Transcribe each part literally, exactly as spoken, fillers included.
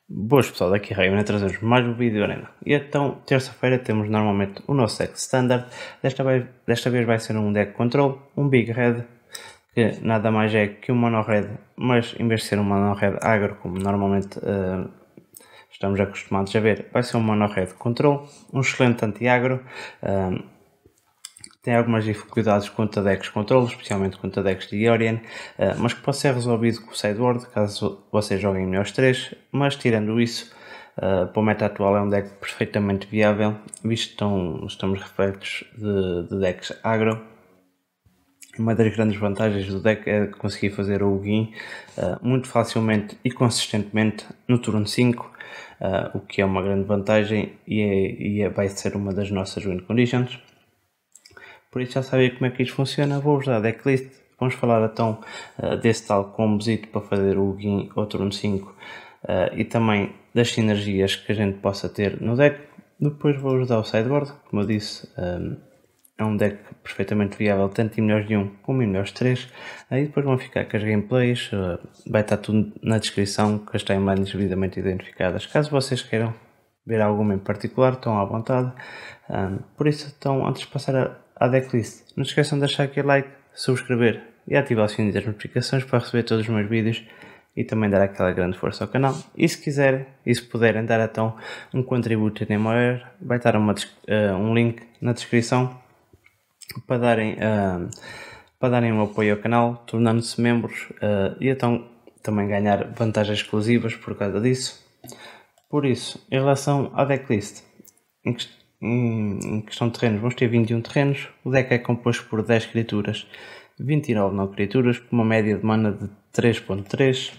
Boas pessoal, daqui Raio, trazemos mais um vídeo arena. E então, terça-feira temos normalmente o nosso deck standard. Desta vez, desta vez vai ser um deck control, um big red, que nada mais é que um mono red, mas em vez de ser um mono red agro, como normalmente uh, estamos acostumados a ver, vai ser um mono red control, um excelente anti-agro. Uh, tem algumas dificuldades contra decks control, especialmente contra decks de Yorion, uh, mas que pode ser resolvido com o sideboard caso vocês joguem melhores três, mas tirando isso, uh, para o meta atual é um deck perfeitamente viável, visto que estão, estamos refeitos de, de decks agro. Uma das grandes vantagens do deck é conseguir fazer o Ugin uh, muito facilmente e consistentemente no turno cinco, uh, o que é uma grande vantagem e, é, e é, vai ser uma das nossas win conditions. Por isso já sabem como é que isto funciona, vou-vos dar a decklist. Vamos falar então uh, desse tal combozito para fazer o Ugin ao turno cinco uh, e também das sinergias que a gente possa ter no deck. Depois vou-vos dar o sideboard, como eu disse, um, é um deck perfeitamente viável tanto em melhores de um como em melhores de três. Aí depois vão ficar com as gameplays, uh, vai estar tudo na descrição, com as timelines devidamente identificadas. Caso vocês queiram ver alguma em particular, estão à vontade. Um, por isso, então, antes de passar a à decklist, não se esqueçam de deixar aqui like, subscrever e ativar o sininho das notificações para receber todos os meus vídeos e também dar aquela grande força ao canal. E se quiserem, e se puderem dar então um contributo em Moer, vai estar uma, uh, um link na descrição para darem, uh, para darem um apoio ao canal, tornando-se membros uh, e então também ganhar vantagens exclusivas por causa disso. Por isso, em relação à decklist, em que em questão de terrenos, vamos ter vinte e um terrenos. O deck é composto por dez criaturas, vinte e nove não criaturas, com uma média de mana de três ponto três.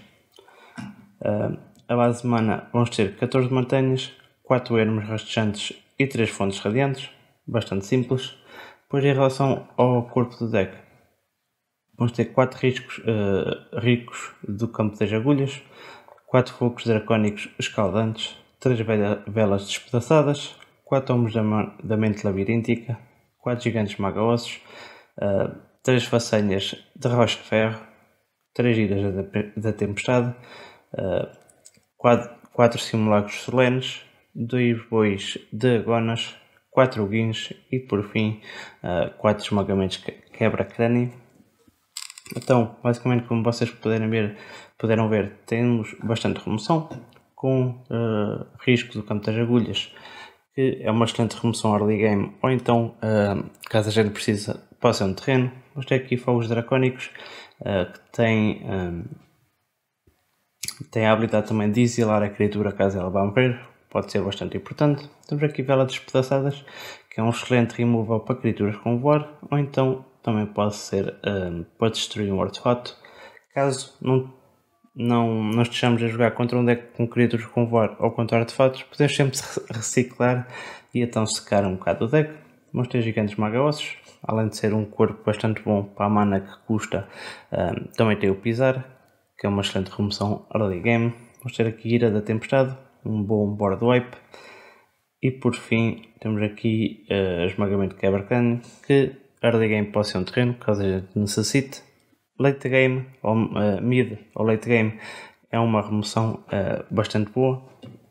Uh, a base de mana vamos ter catorze montanhas, quatro ermos rastejantes e três fontes radiantes, bastante simples. Depois, em relação ao corpo do deck, vamos ter quatro riscos, uh, ricos do campo das agulhas, quatro focos dracónicos escaldantes, três velas despedaçadas, quatro tomos da, da mente labiríntica, quatro gigantes maga-ossos, uh, três façanhas de rocha de ferro, três iras da, da tempestade, uh, quatro simulacros solenes, dois bois de agonas, quatro guins e por fim uh, quatro esmagamentos quebra-crânio. Então, basicamente, como vocês puderem ver, puderam ver, temos bastante remoção com uh, risco do campo das agulhas, que é uma excelente remoção early game, ou então, uh, caso a gente precise, pode um terreno. Vamos ter aqui fogos dracónicos, uh, que têm, um, têm a habilidade também de exilar a criatura caso ela vá morrer, pode ser bastante importante. Temos aqui velas despedaçadas, que é um excelente removal para criaturas com voar, ou então também pode ser um, para destruir um artefato. Caso não Não, não estejamos a jogar contra um deck com criaturas com voar ou contra artefatos, podemos sempre reciclar e então secar um bocado o deck. Vamos ter gigantes maga-ossos, além de ser um corpo bastante bom para a mana que custa, um, também tem o pisar, que é uma excelente remoção early game. Vamos ter aqui ira da tempestade, um bom board wipe. E por fim temos aqui uh, esmagamento de quebra-crânio, que early game pode ser um terreno, caso a gente necessite. Late game, ou uh, mid ou late game, é uma remoção uh, bastante boa.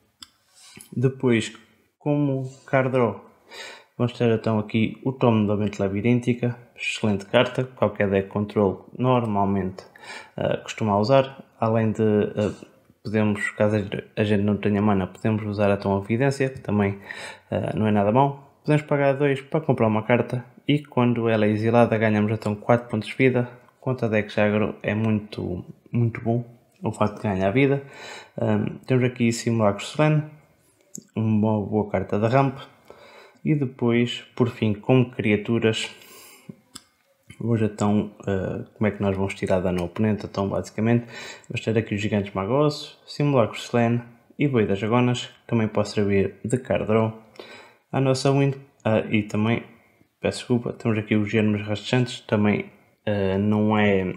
Depois, como card draw, vamos ter então aqui o tomo da mente labiríntica, excelente carta, qualquer deck control normalmente uh, costuma usar. Além de uh, podemos, caso a gente não tenha mana, podemos usar então a evidência, que também uh, não é nada mau. Podemos pagar dois para comprar uma carta e quando ela é exilada ganhamos então quatro pontos de vida. Contra decks agro é muito, muito bom o facto de ganhar vida. Um, temos aqui Simulacro Solene, uma boa carta da ramp. E depois, por fim, como criaturas, hoje então, uh, como é que nós vamos tirar dano ao oponente? Então, basicamente, vamos ter aqui os Gigantes Magosos, Simulacro Solene e Boi das Agonas, que também pode servir de card draw. A nossa win, uh, e também, peço desculpa, temos aqui os Germes Rastejantes, também. Uh, não é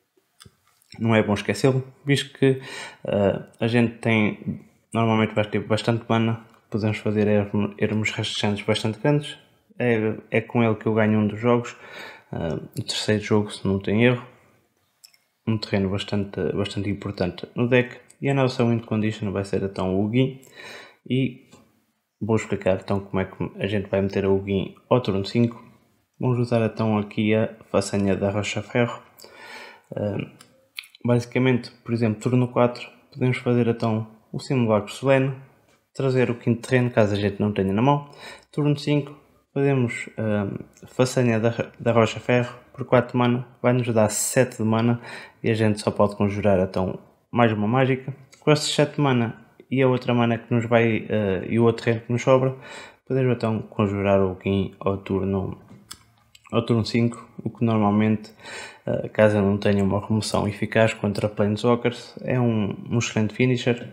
não é bom esquecê-lo, visto que uh, a gente tem normalmente vai ter bastante mana, podemos fazer ermos rastejantes bastante grandes, é, é com ele que eu ganho um dos jogos, uh, o terceiro jogo se não tem erro, um terreno bastante, bastante importante no deck. e a nossa win condition vai ser então o Huguin, e vou explicar então como é que a gente vai meter o Huguin ao turno cinco. Vamos usar então aqui a façanha da Rocha Ferro. Uh, basicamente, por exemplo, turno quatro, podemos fazer então o simulacro solene, trazer o quinto terreno caso a gente não tenha na mão. Turno cinco, fazemos uh, a façanha da, da Rocha Ferro por quatro mana, vai nos dar sete de mana e a gente só pode conjurar então mais uma mágica. Com estes sete mana e a outra mana que nos vai uh, e o outro terreno que nos sobra, podemos então conjurar o Huguin ao turno ao turno cinco, o que normalmente, uh, caso não tenha uma remoção eficaz contra Planeswalkers, é um, um excelente finisher.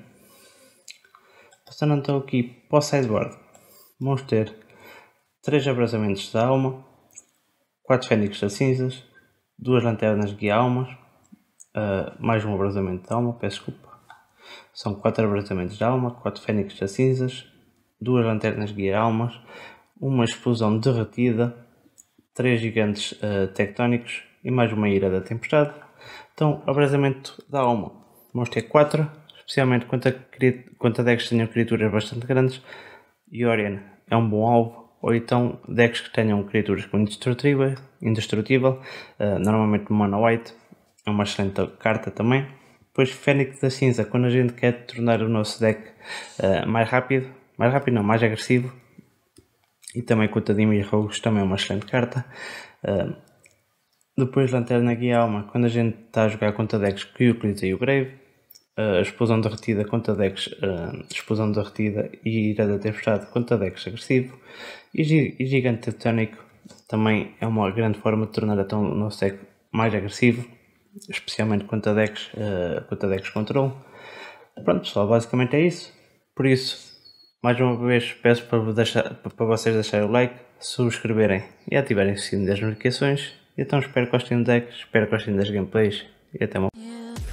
Passando então aqui para o sideboard, vamos ter três abrasamentos da alma, quatro fênix das cinzas, duas lanternas guia almas, uh, mais um abrasamento de alma, peço desculpa. São quatro abrasamentos de alma, quatro fênix das cinzas, duas lanternas guia almas, uma explosão derretida, três gigantes uh, tectónicos e mais uma ira da tempestade. Então, abrasamento da alma, vamos ter quatro, especialmente quanto a, quanto a decks que tenham criaturas bastante grandes. Yorion é um bom alvo, ou então decks que tenham criaturas com indestrutível, indestrutível uh, normalmente mono white, é uma excelente carta também. Depois Fênix da Cinza, quando a gente quer tornar o nosso deck uh, mais rápido, mais rápido não, mais agressivo. E também contra Dimir Rogues, também é uma excelente carta. Uh, depois Lanterna Guia Alma, quando a gente está a jogar contra decks que utilizei o Grave. Uh, explosão derretida contra decks, uh, explosão derretida e ira da tempestade contra decks agressivo. E, e Gigante Tectónico também é uma grande forma de tornar então o nosso deck mais agressivo, especialmente contra decks, uh, contra decks control. Pronto pessoal, basicamente é isso. Por isso, mais uma vez peço para, deixar, para vocês deixarem o like, subscreverem e ativarem o sininho das notificações. Então espero que gostem do deck, espero que gostem das gameplays e até mais.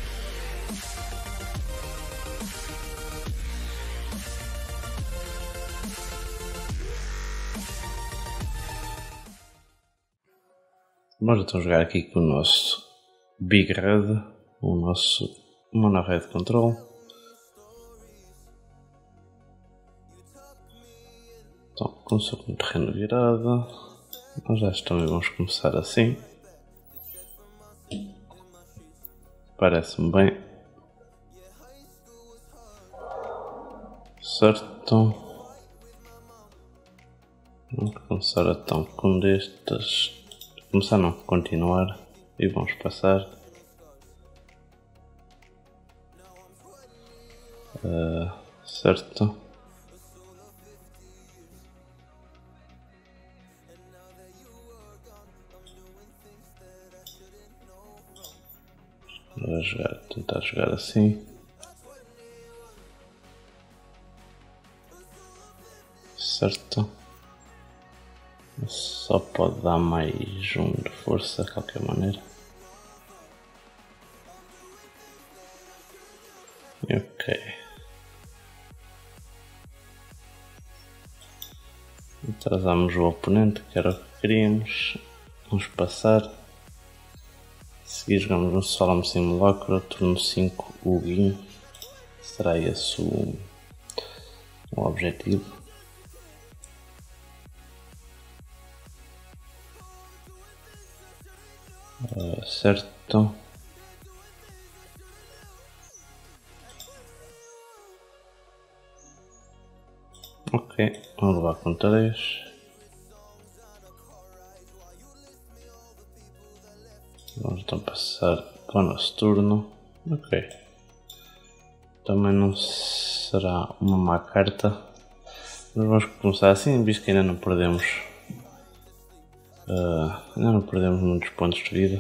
Vamos então jogar aqui com o nosso Big Red, o nosso Mono Red Control. Então, começou com o terreno virado, nós já também vamos começar assim, parece-me bem, certo, vamos começar então com destas, começar não, continuar, e vamos passar, uh, certo. Vou jogar, tentar jogar assim. Certo. Só pode dar mais um de força de qualquer maneira. Ok. Atrasamos o oponente, que era o que queríamos. Vamos passar. A seguir jogamos um Solemn Simulacro, turno cinco Huguin. Será esse o, o objetivo. Uh, certo. Ok, vamos levar com três. Vamos então passar para o nosso turno. Ok. Também não será uma má carta. Mas vamos começar assim, visto que ainda não perdemos. Uh, ainda não perdemos muitos pontos de vida.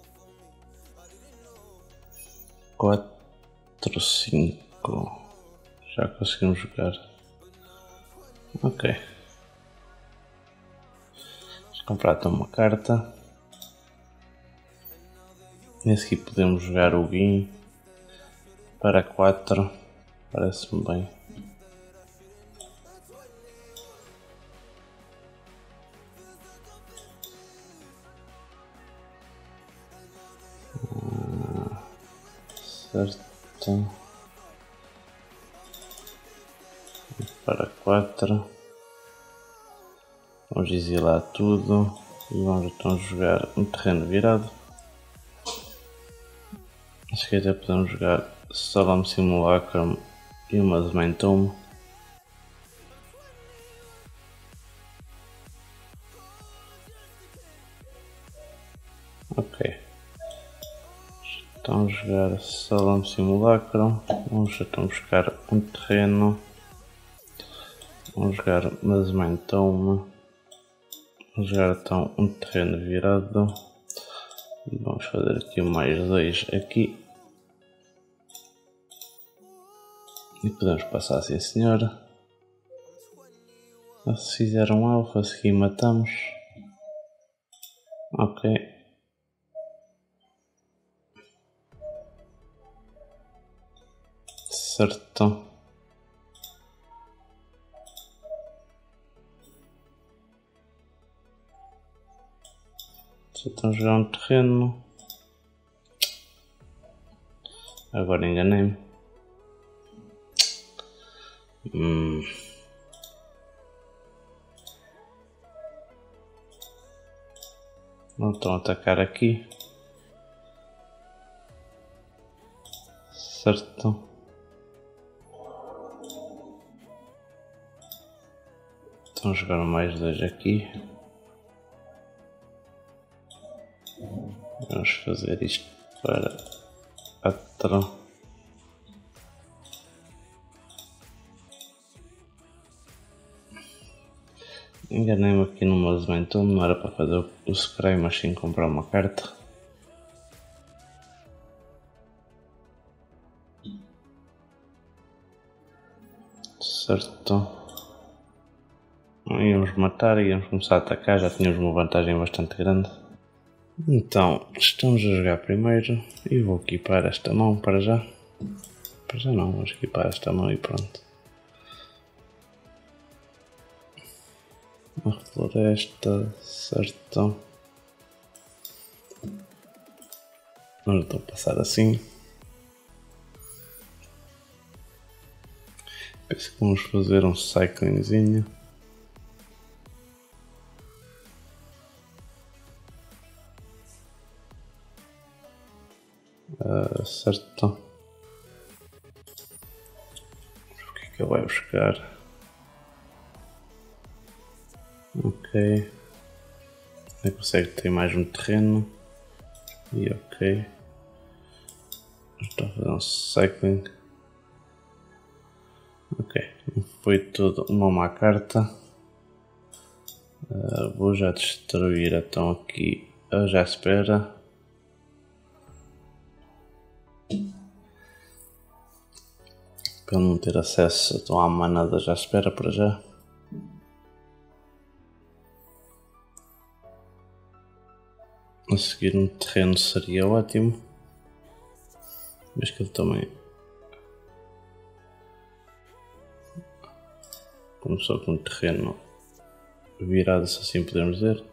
quatro, cinco. Já conseguimos jogar. Ok. Vamos comprar então uma carta. Nesse aqui podemos jogar o Huguin para quatro, parece-me bem. Hum, certo. para quatro. Vamos exilar tudo e vamos então jogar um terreno virado. Se quiser podemos jogar Solemn Simulacrum e uma de Main Tomb. Ok. Então jogar Solemn Simulacrum. Vamos então buscar um terreno. Vamos jogar uma de Main Tomb. Vamos jogar então um terreno virado. E vamos fazer aqui mais dois aqui. E podemos passar assim, senhora. Se fizer um alfa, a seguir matamos. Ok. Certo. Então a jogar um terreno. Agora enganei-me. Hum. Não estão a atacar aqui. Certo. Estão a jogar mais dois aqui. Vamos fazer isto para quatro. Enganei-me aqui no movimento, não era para fazer o scry, mas sim comprar uma carta. Certo. Íamos matar, íamos começar a atacar, já tínhamos uma vantagem bastante grande. Então, estamos a jogar primeiro e vou equipar esta mão para já. Para já não, vamos equipar esta mão e pronto. A floresta, certo. Vamos então passar assim. Penso que vamos fazer um cyclingzinho. Uh, certo. O que é que ele vai buscar? Ok. Ele consegue ter mais um terreno. E ok. Estou a fazer um cycling. Ok. Foi tudo uma má carta. Uh, vou já destruir então aqui a Jaspera. Para não ter acesso então, à mana da Jaspera para já. A seguir um terreno seria ótimo. Mas que ele também começou com um terreno virado, se assim podemos dizer.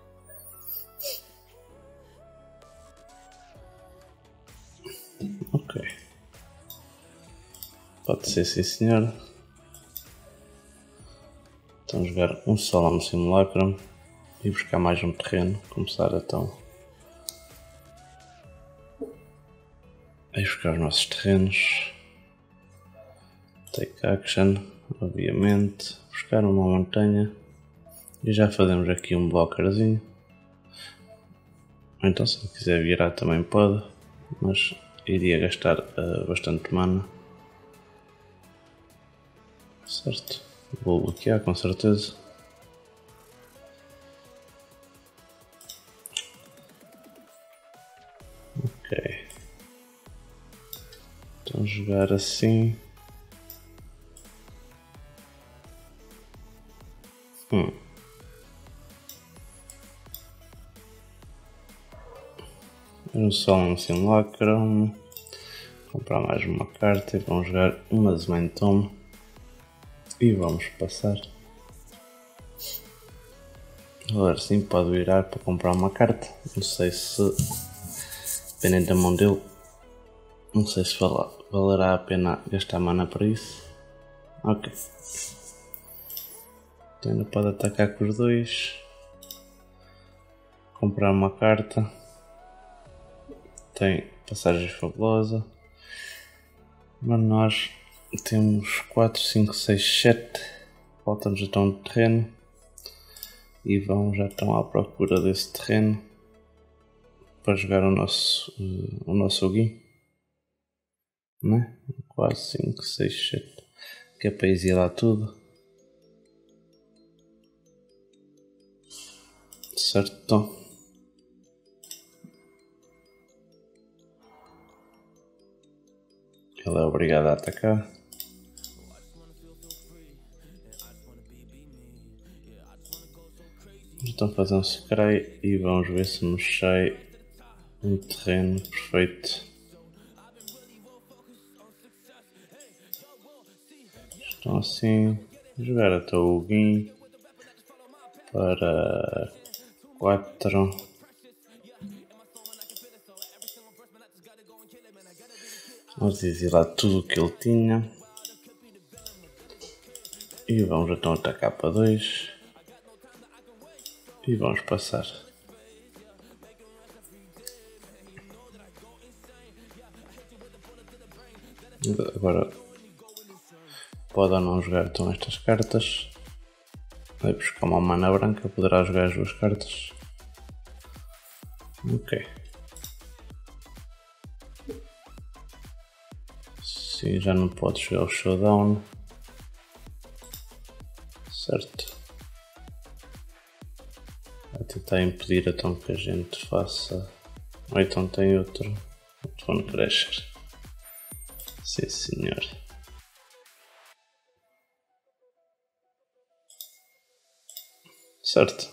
Ok. Pode ser, sim senhor. Então jogar um Solemn Simulacrum e buscar mais um terreno. Começar então a buscar os nossos terrenos. Take action, obviamente. Buscar uma montanha. E já fazemos aqui um blockerzinho. Ou então se quiser virar também pode. Mas iria gastar uh, bastante mana. Certo. Vou bloquear com certeza. Ok. Então jogar assim. Hum. Um Solemn Simulacrum. Comprar mais uma carta e vamos jogar uma de Main Tomb. E vamos passar. Agora sim pode virar para comprar uma carta. Não sei se, dependendo da mão dele, não sei se valerá a pena gastar mana para isso. Ok. Ainda pode atacar com os dois. Comprar uma carta. Tem passagem fabulosa. Mas nós temos quatro, cinco, seis, sete. Falta-nos então de terreno. E vão, já estão à procura desse terreno para jogar o nosso, o nosso joguinho. Né? quatro, cinco, seis, sete. Que é para exilar tudo. Certo? Ele é obrigado a atacar. Estão a fazer um scry e vamos ver se nos sai um terreno perfeito. Estão assim a jogar até o Guin para quatro. Vamos exilar tudo o que ele tinha. E vamos então atacar para dois. E vamos passar. Agora pode ou não jogar então estas cartas. Vai buscar uma mana branca, poderá jogar as duas cartas. Ok. Sim, já não pode jogar o showdown. Certo. Vai tentar impedir então que a gente faça. Ou então tem outro. Outro One Crasher. Sim senhor. Certo.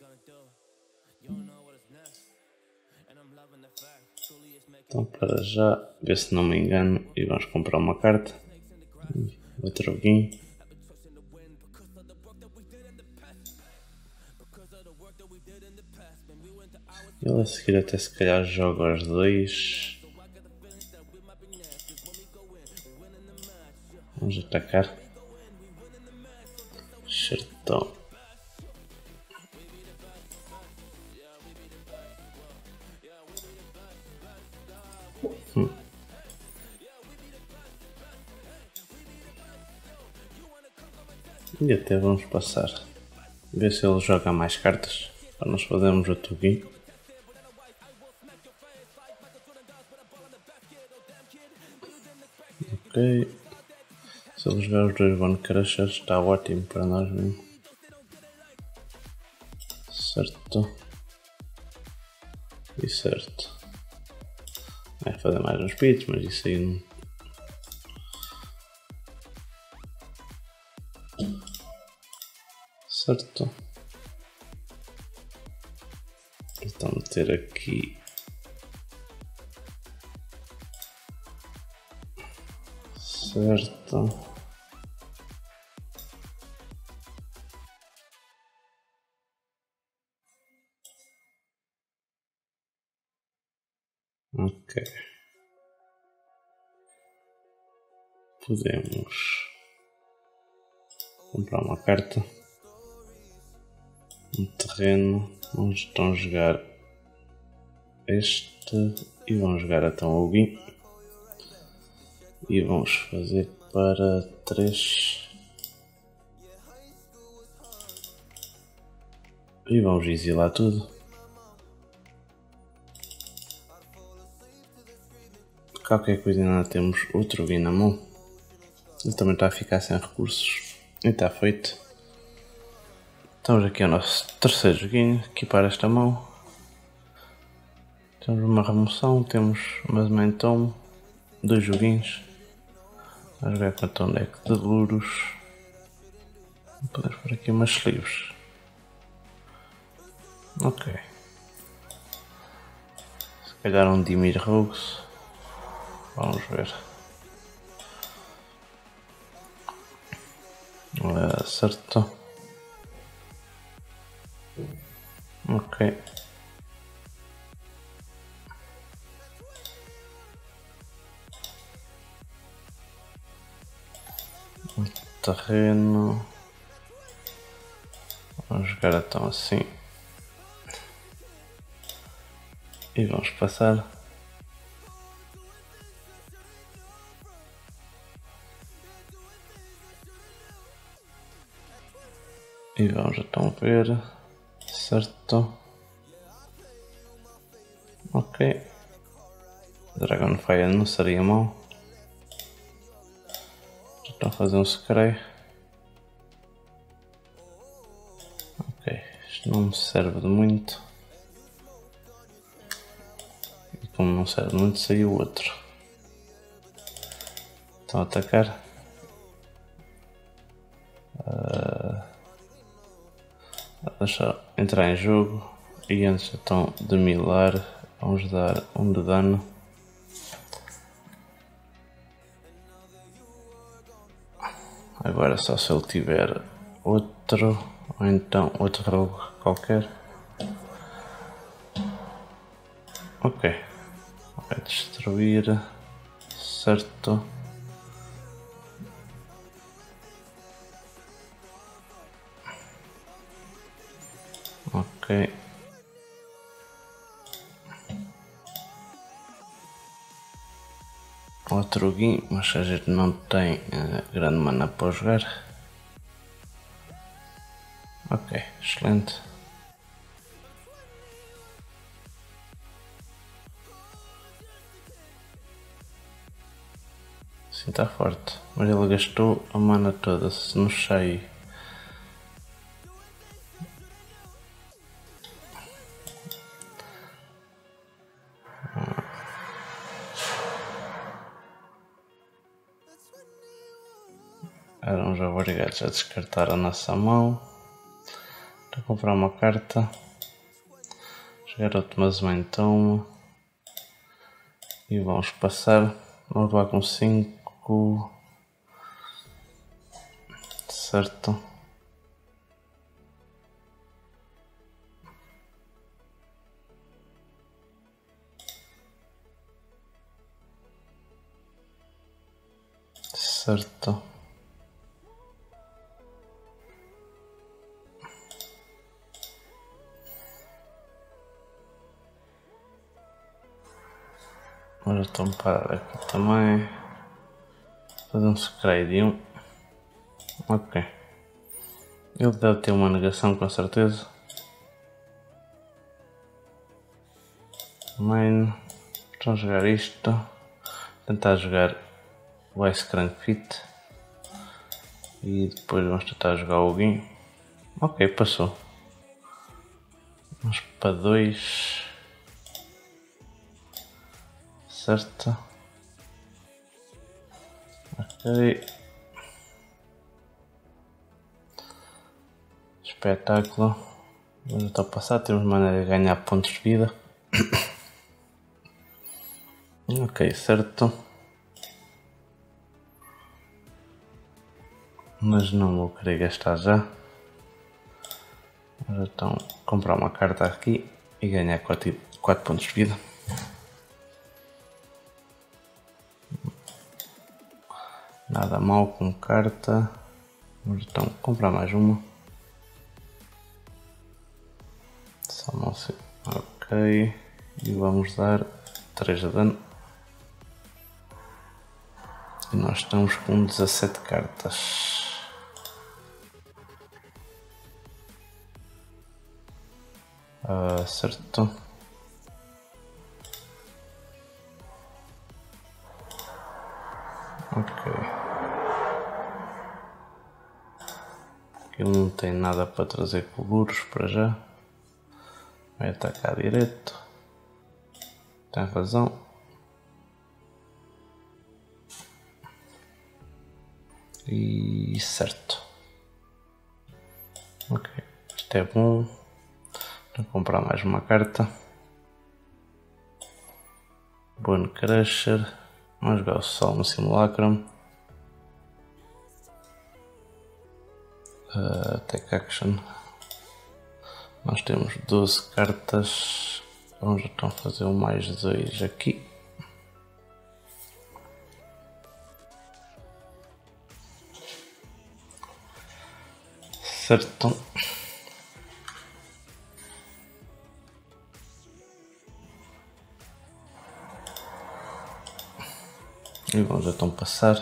Então para já, ver se não me engano, e vamos comprar uma carta. Outro joguinho. Ele a seguir até se calhar joga os dois. Vamos atacar. Certão. Hum. E até vamos passar. Ver se ele joga mais cartas. Para nós fazermos o tuguinho. Ok. Se ele jogar os dois One Crusher está ótimo para nós mesmo. Certo. E certo. Vai fazer mais uns pits, mas isso aí não. Certo. Então meter aqui. Certo. Ok. Podemos comprar uma carta. Um terreno. Vamos então jogar este e vamos jogar então o Guin. E vamos fazer para três. E vamos exilar tudo. Qualquer coisa ainda temos outro Guin na mão. Ele também está a ficar sem recursos. E está feito. Estamos aqui ao nosso terceiro joguinho. Equipar esta mão. Temos uma remoção. Temos mais uma então. Dois joguinhos. Vamos jogar com um deck de Luros. Podemos pôr aqui umas sleeves. Ok. Se calhar um Dimir Rogues. Vamos ver. Uh, certo. Ok. Um terreno. Vamos jogar então assim. E vamos passar. E vamos então ver. Certo. Ok. Dragonfire não seria mau. Estão a fazer um scry. Ok. Isto não me serve de muito. E como não serve muito, saiu outro. Estão a atacar. Uh, deixa entrar em jogo. E antes então de milar, vamos dar um de dano. Agora só se ele tiver outro, ou então outro rogue qualquer. Ok. Vai destruir. Certo. Ok. Outro Gui, mas a gente não tem uh, grande mana para jogar. Ok, excelente. Sim, está forte. Mas ele gastou a mana toda, se não sai. Eram já obrigados a descartar a nossa mão. Para comprar uma carta. Jogar outro Mazma então. E vamos passar. Vamos lá com cinco. Certo. Certo. Agora estou a parar aqui também. Fazer um scry de um. Ok. Ele deve ter uma negação com certeza. Main. Vamos jogar isto. Tentar jogar o Ice Crank Fit. E depois vamos tentar jogar o Gin. Ok, passou. Vamos para dois. Certo. Ok. Espetáculo. Vamos então passar. Temos maneira de ganhar pontos de vida. Ok, certo. Mas não vou querer gastar já. Vamos então comprar uma carta aqui e ganhar quatro pontos de vida. Nada mal com carta. Vamos então comprar mais uma. Só não sei. Ok. E vamos dar três de dano. E nós estamos com dezassete cartas. Uh, certo. Ok. Ele não tem nada para trazer coluros para já. Vai atacar direto. Tem razão. E certo. Ok. Isto é bom. Vou comprar mais uma carta. Bone Crusher. Vamos jogar o Solemn Simulacrum. Uh, take Action. Nós temos doze cartas. Vamos então fazer um mais dois aqui. Certo. E vamos então passar.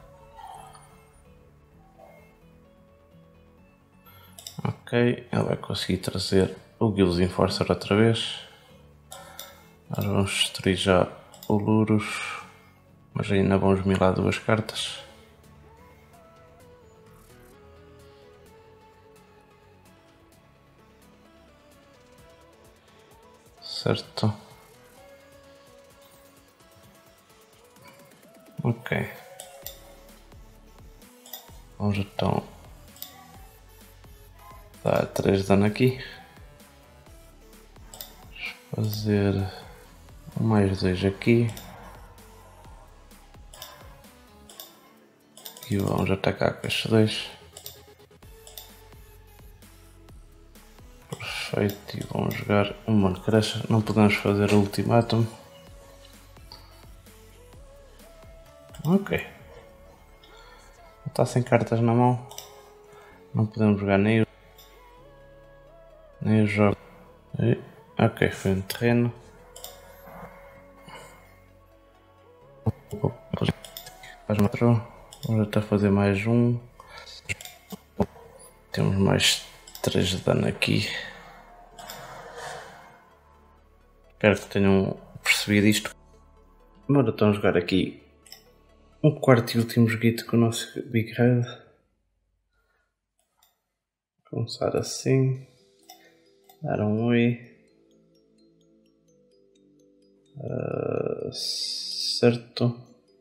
Ok, ele vai conseguir trazer o Guilds Enforcer outra vez. Nós vamos destruir já o Lurus, mas ainda vamos mirar duas cartas. Certo. Ok. Vamos então dar três de dano aqui. Vamos fazer mais dois aqui. E vamos atacar com estes dois. Perfeito. E vamos jogar um Moon Crusher. Não podemos fazer o Ultimatum. Ok. Está sem cartas na mão. Não podemos jogar nem o, nem o jogo. E, ok, foi um terreno. Vamos até fazer mais um. Temos mais três de dano aqui. Espero que tenham percebido isto. Vamos então jogar aqui um quarto e último joguito com o nosso Big Red. Começar assim. Dar um oi. Uh, certo.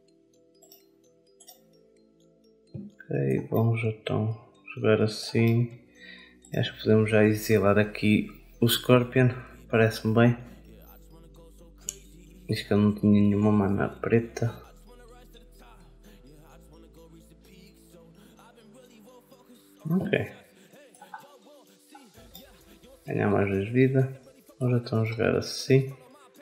Ok, vamos então jogar assim. Acho que podemos já exilar aqui o Scorpion. Parece-me bem. Diz que ele não tinha nenhuma mana preta. Ok. Ganhar mais dois vida. Vamos então jogar assim.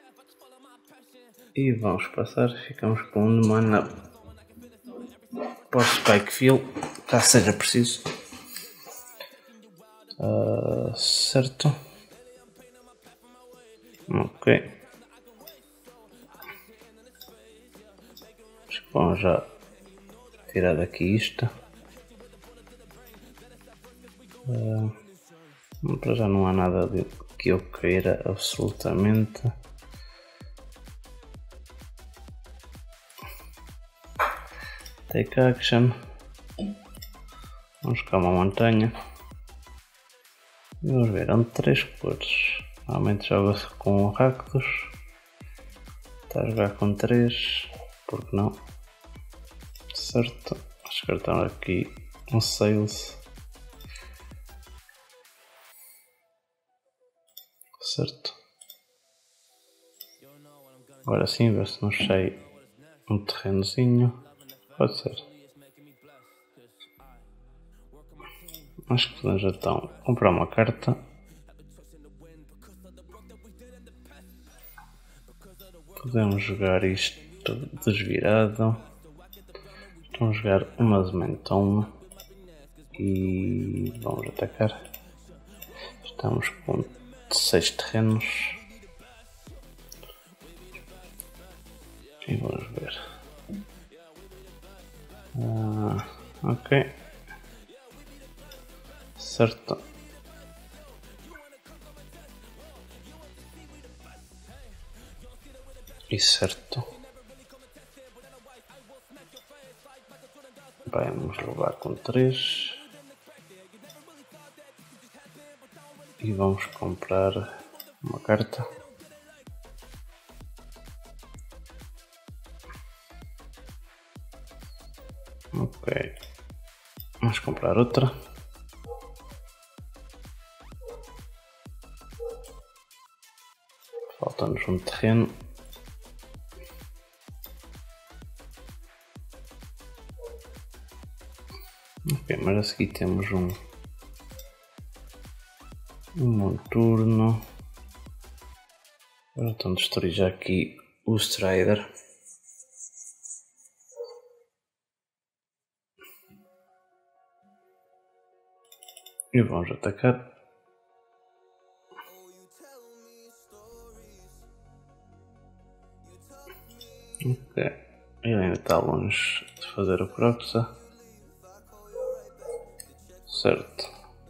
E vamos passar. Ficamos com um de mana para o Spike Field, caso seja preciso. Uh, certo. Ok. Vamos já tirar daqui isto. Uh, para já não há nada de que eu queira absolutamente. Take action. Vamos buscar uma montanha. E vamos ver, onde três cores. Normalmente joga-se com o Rakdos. Está a jogar com três. Porque não? Certo. Acho que estão aqui um Sales. Certo. Agora sim, ver se não sai um terrenozinho. Pode ser. Acho que podemos então comprar uma carta. Podemos jogar isto desvirado. Vamos jogar uma Zementon e vamos atacar. Estamos com seis terrenos. E vamos ver. Ah, ok. Certo. E certo. Vamos levar com três. E vamos comprar uma carta. Ok. Vamos comprar outra. Falta-nos um terreno. Ok, mas a seguir temos um um turno. Agora estão a destruir já aqui o Strider. E vamos atacar. Ok. Ele ainda está longe de fazer o Croxa. Certo.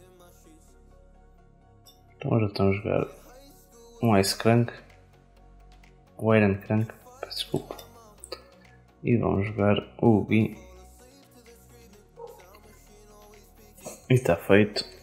Então agora estamos a jogar um Ice Crank. O Iron Crank, peço desculpa. E vamos jogar o Ubi. E está feito.